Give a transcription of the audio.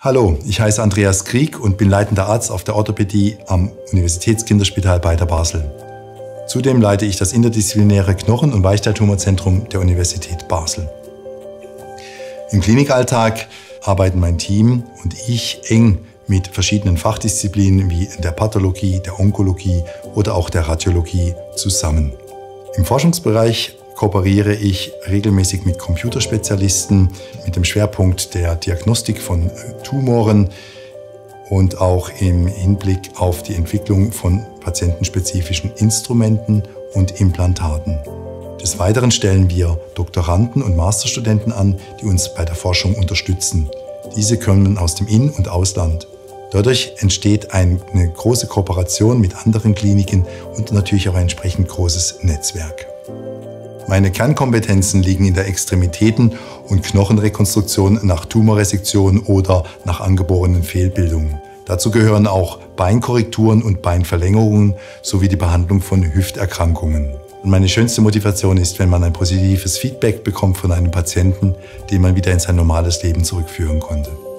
Hallo, ich heiße Andreas Krieg und bin leitender Arzt auf der Orthopädie am Universitätskinderspital Beider-Basel. Zudem leite ich das interdisziplinäre Knochen- und Weichteiltumorzentrum der Universität Basel. Im Klinikalltag arbeiten mein Team und ich eng mit verschiedenen Fachdisziplinen wie der Pathologie, der Onkologie oder auch der Radiologie zusammen. Im Forschungsbereich kooperiere ich regelmäßig mit Computerspezialisten mit dem Schwerpunkt der Diagnostik von Tumoren und auch im Hinblick auf die Entwicklung von patientenspezifischen Instrumenten und Implantaten. Des Weiteren stellen wir Doktoranden und Masterstudenten an, die uns bei der Forschung unterstützen. Diese kommen aus dem In- und Ausland. Dadurch entsteht eine große Kooperation mit anderen Kliniken und natürlich auch ein entsprechend großes Netzwerk. Meine Kernkompetenzen liegen in der Extremitäten- und Knochenrekonstruktion nach Tumorresektion oder nach angeborenen Fehlbildungen. Dazu gehören auch Beinkorrekturen und Beinverlängerungen sowie die Behandlung von Hüfterkrankungen. Und meine schönste Motivation ist, wenn man ein positives Feedback bekommt von einem Patienten, den man wieder in sein normales Leben zurückführen konnte.